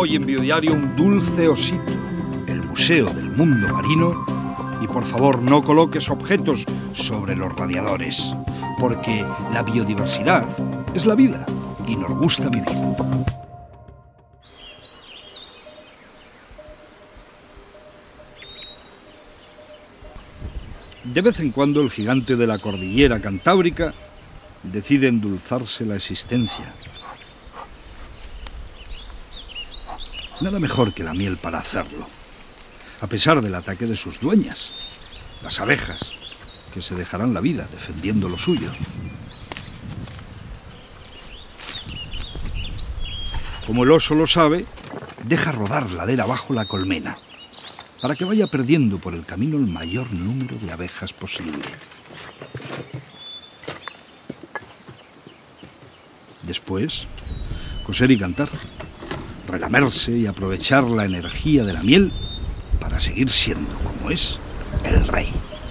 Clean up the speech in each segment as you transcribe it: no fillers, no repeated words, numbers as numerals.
hoy en Biodiario un dulce osito, el Museo del Mundo Marino, y por favor no coloques objetos sobre los radiadores, porque la biodiversidad es la vida y nos gusta vivir. De vez en cuando el gigante de la cordillera cantábrica decide endulzarse la existencia. Nada mejor que la miel para hacerlo, a pesar del ataque de sus dueñas, las abejas, que se dejarán la vida defendiendo lo suyo. Como el oso lo sabe, deja rodar ladera abajo la colmena, para que vaya perdiendo por el camino el mayor número de abejas posible. Después, coser y cantar, relamerse y aprovechar la energía de la miel para seguir siendo, como es, el rey.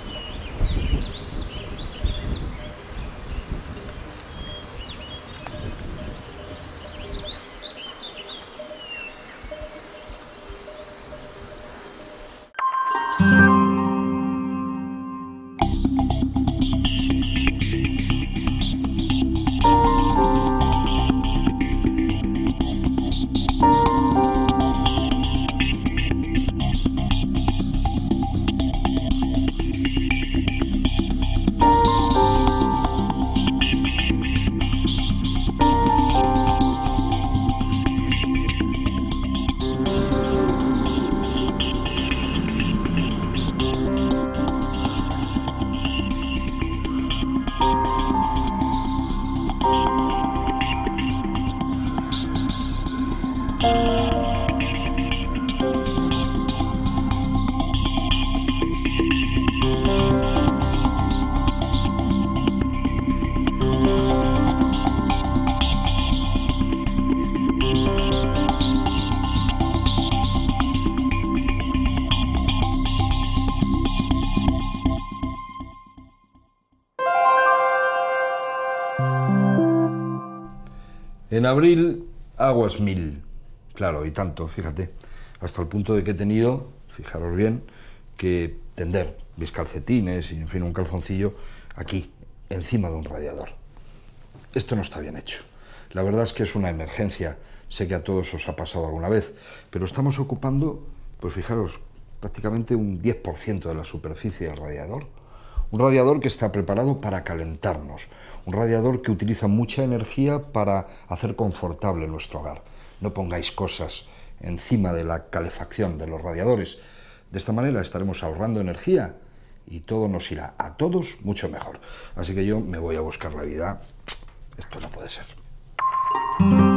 En abril, aguas mil. Claro, y tanto, fíjate. Hasta el punto de que he tenido, fijaros bien, que tender mis calcetines y, en fin, un calzoncillo aquí, encima de un radiador. Esto no está bien hecho. La verdad es que es una emergencia. Sé que a todos os ha pasado alguna vez, pero estamos ocupando, pues fijaros, prácticamente un 10% de la superficie del radiador. Un radiador que está preparado para calentarnos, un radiador que utiliza mucha energía para hacer confortable nuestro hogar. No pongáis cosas encima de la calefacción de los radiadores. De esta manera estaremos ahorrando energía y todo nos irá a todos mucho mejor. Así que yo me voy a buscar la vida. Esto no puede ser.